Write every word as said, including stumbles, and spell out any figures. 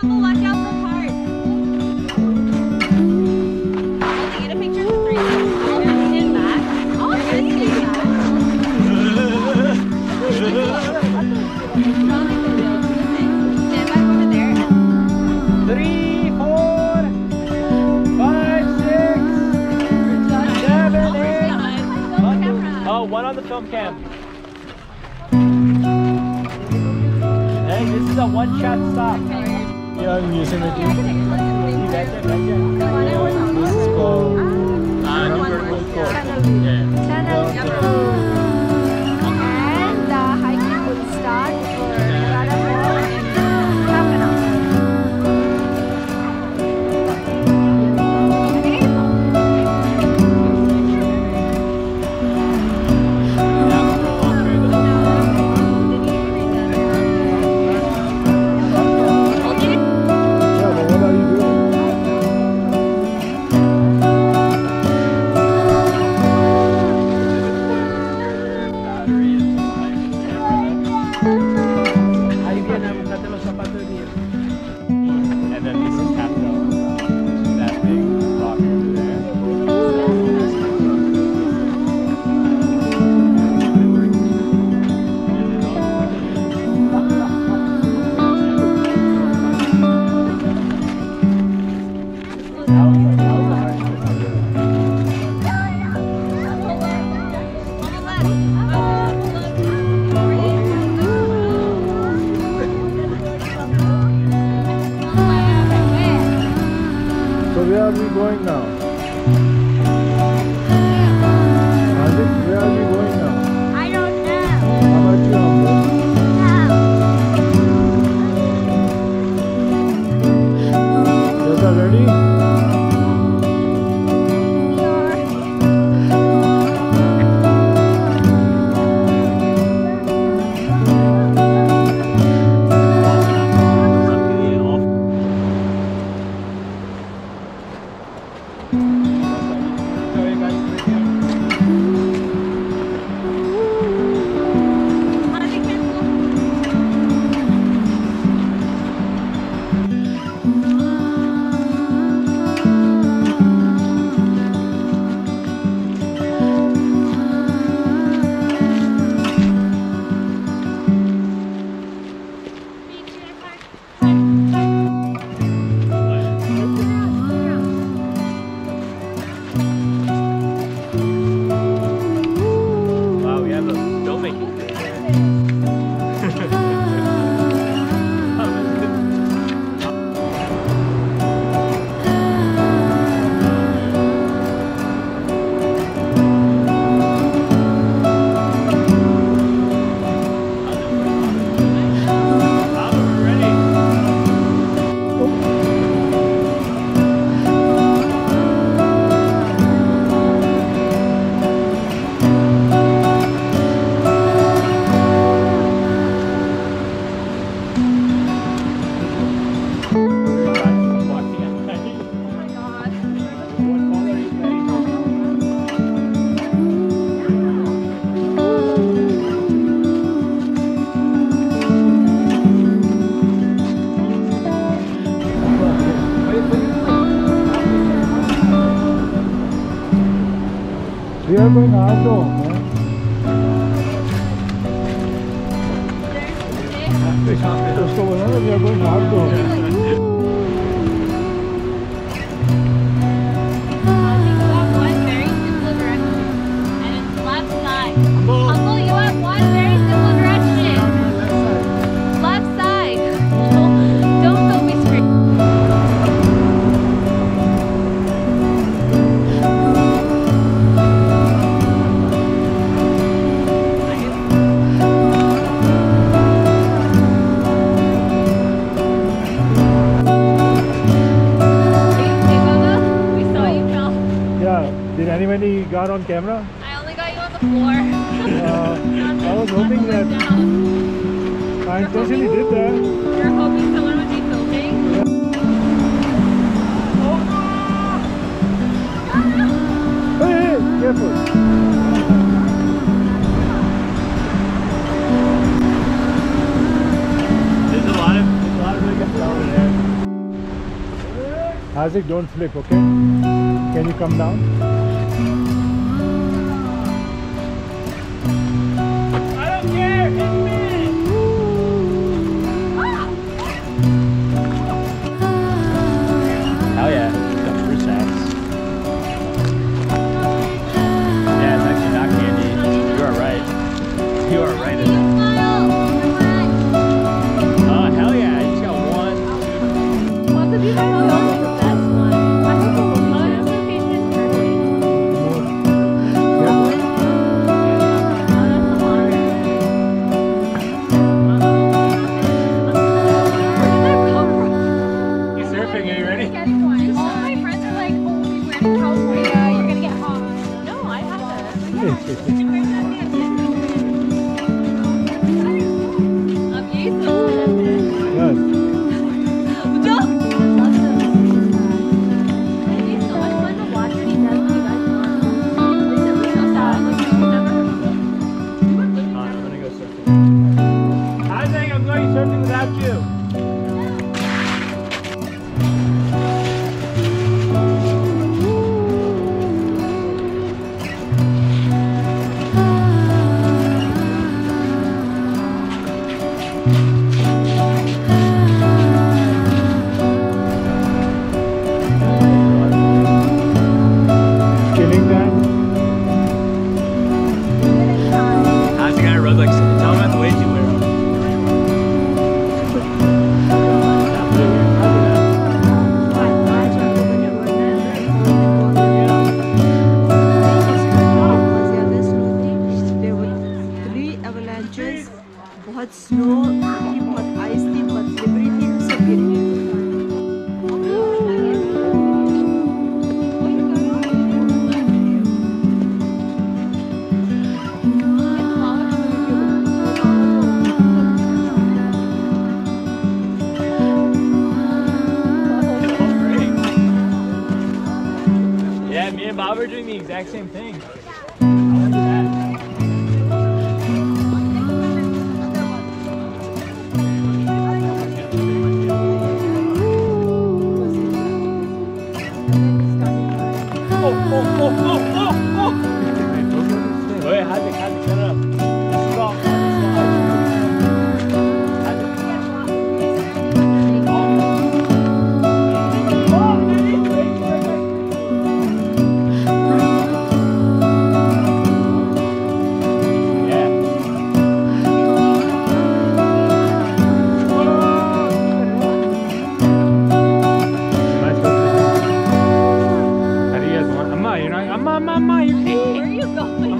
Uncle, watch out for cars. I'll get a picture of the three. Oh, you're leaning back. Oh, you're leaning back. Stand back over there. Three, four, five, six, seven, eight. Oh, one on the film cam. Hey, this is a one-shot stop. Yeah, in Yosemite. This is called uh, New Vertical Court. Yeah. And the hiking will start for about an hour and half an hour. And then this is Capitol. That big rock over there. So where are we going now? Rajiv, where are we going now? I don't know. How about you, Amber? No. You guys are ready? We are going outdoor, man. उसको बोला ना, we are going outdoor. Uncle, you have one very simple direction. Left side. Don't go be screaming. Did anybody got on camera? I only got you on the floor. Uh, I was hoping that I intentionally did that. You're hoping someone would be filming? Hey, hey, careful. There's a lot of, there's a lot of really good stuff over there. Isaac, don't flip, okay? Can you come down? I don't care, hit me! Hell yeah, got fruit snacks. Yeah, it's actually not candy. You are right. You are right in that. Oh, hell yeah, I just got one. Well, the beautiful is the best one. I hope it will be good. The location is perfect. You surfing, are you ready? All my friends are like, oh, we were in California, you're gonna get hot. No, I haven't. I'm used to it. Yes. Surfing without you. Killing them. How's the guy rode like tell him about the waves you wear? बहुत snow थी, बहुत ice थी, बहुत slippery थी, सब गिर गए। Yeah, me and Bob are doing the exact same thing. I want to do that. Oh, oh, oh, oh, oh, oh! Wait, Isaac, Isaac, shut up. Stop. You're not, Amma, Amma, Amma, you can't. Where are you going?